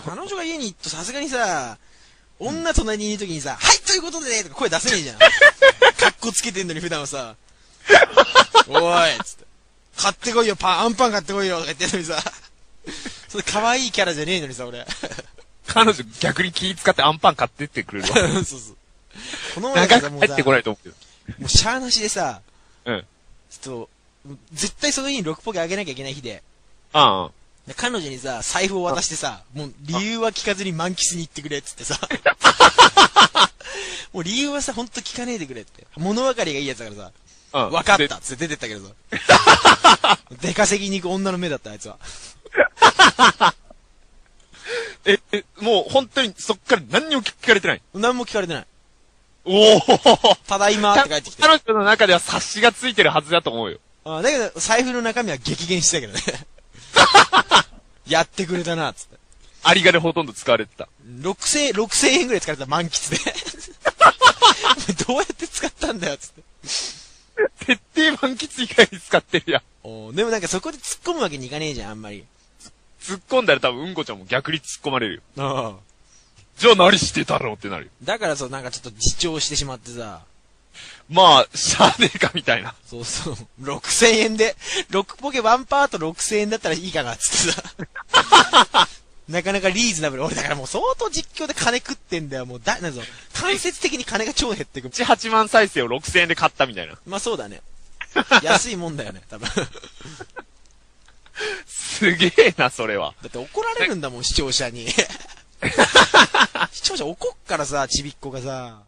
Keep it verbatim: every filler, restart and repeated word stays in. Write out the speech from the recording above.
彼女が家に行くとさすがにさ、女隣にいるときにさ、はいということでねとか声出せねえじゃん。カッコつけてんのに普段はさ、おいつって。買ってこいよ、パン、アンパン買ってこいよとか言ってんのにさ、それ可愛いキャラじゃねえのにさ、俺。 彼女逆に気使ってアンパン買ってってくれるわ。 そうそう。この前長く帰ってこないと思うけど。 もうシャーなしでさ、 うん。 ちょっと、絶対その日にろくポケあげなきゃいけない日で。 ああ。 で彼女にさ、財布を渡してさ、もう理由は聞かずに満喫に行ってくれっつってさ。もう理由はさ、ほんと聞かねえでくれって。物分かりがいいやつだからさ。うん。分かったっつって出てったけどさ。出稼ぎに行く女の目だったあいつは。 え、え、もう本当にそっから何にも聞かれてない？ 何も聞かれてない。 おお。 ただいまーって帰ってきて。 彼女の中では察しがついてるはずだと思うよ。 あだけど、財布の中身は激減してたけどね。やってくれたな、つって。 ありがねほとんど使われてた。 ろくせん、ろくせんえんぐらい使われた満喫で。どうやって使ったんだよ、つって。 徹底満喫以外に使ってるやん。 おでもなんかそこで突っ込むわけにいかねえじゃん、あんまり。 突っ込んだら多分うんこちゃんも逆に突っ込まれるよ。 ああ。 じゃあ何してたろうってなるよ。 だからそう、なんかちょっと自重してしまってさ。 まあ、しゃあねえかみたいな。 そうそう。ろくせんえんで、ろくポケワンパートろくせんえんだったらいいかな、つってさ。なかなかリーズナブル。俺だからもう相当実況で金食ってんだよ。もうだ、なんぞ、間接的に金が超減ってく。 なな、はちまん再生をろくせんえんで買ったみたいな。 まあそうだね。安いもんだよね、多分。 すげえな、それは。 だって怒られるんだもん、視聴者に。視聴者怒っからさ、ちびっこがさ。